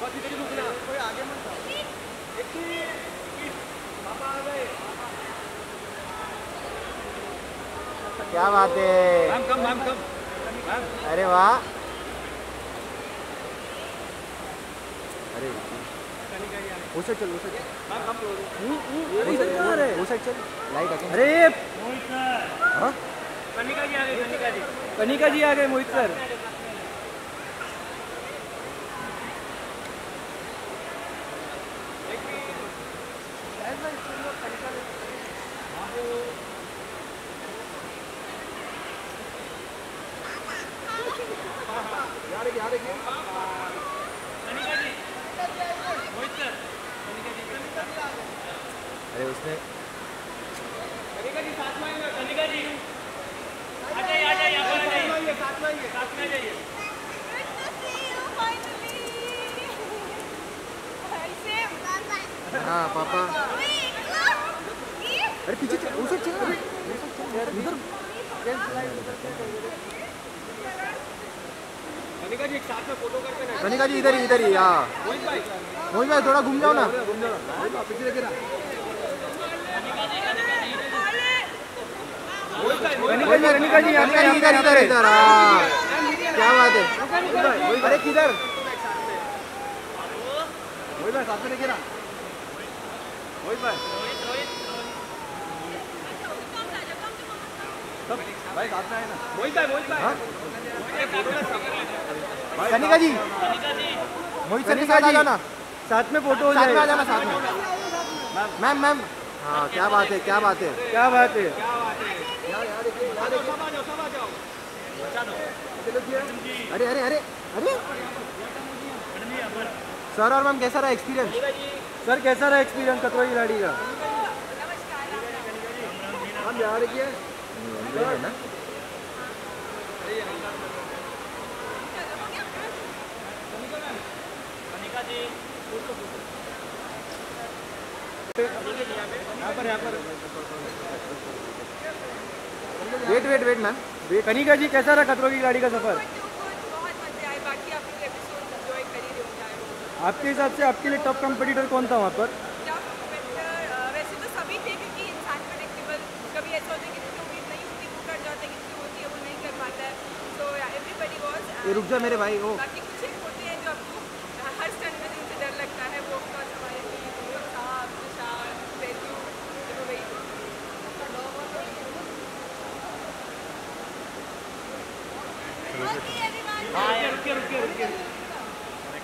क्या बात है, अरे वाह, अरे उसे चल, उसे चल, उसे चल, लाइट आके, अरे हाँ कनिका जी आ गए मोहित सर। अरे उसने कनिका जी साथ में आइए, कनिका जी आ जाइए, साथ में आइए। हाँ पापा, अरे पीछे चल, उसे चल, इधर। कनिका जी एक साथ में फोटो करके ना। कनिका जी इधर ही, इधर ही, हाँ मोहित भाई थोड़ा घूम जाओ ना, पीछे देखे ना। कनिका जी इधर इधर इधर, हाँ क्या बात है, अरे किधर, मोहित भाई साथ में देखे ना, मोहित भाई सब भाई साथ में आए ना, मोहित भाई हाँ फोटो कनिका जी, मोहित सर के साथ आ जाना, साथ में फोटो हो साथ में आ जाए। जाना, साथ में मैम मैम, हाँ क्या बात है, क्या बात है, क्या बात है, सब आ जाओ। अरे अरे अरे अरे सर और मैम कैसा रहा एक्सपीरियंस? सर कैसा रहा एक्सपीरियंस कतरोई गाड़ी का? हम जा रहे हैं ना, यहाँ पर wait wait wait ma'am, wait. Kanika ji कैसा रहा खतरों की गाड़ी का सफर? आपके हिसाब से आपके लिए टॉप कंपटीटर कौन था वहाँ पर? वैसे तो सभी थे, क्योंकि इंसान प्रेडिक्टेबल, कभी ऐसा होता है कि जिसकी उम्मीद नहीं होती वो कर जाता है, किसकी होती है वो नहीं कर पाता है। सो एवरीबडी वाज, ये रुक जा मेरे भाई, वो बाकी कुछ एक होते हैं जो आपको हर स्टंट में जिनसे डर लगता है, वो ऑफकोर्स हमारे साहब तुषार बेजू वही। रुकिए।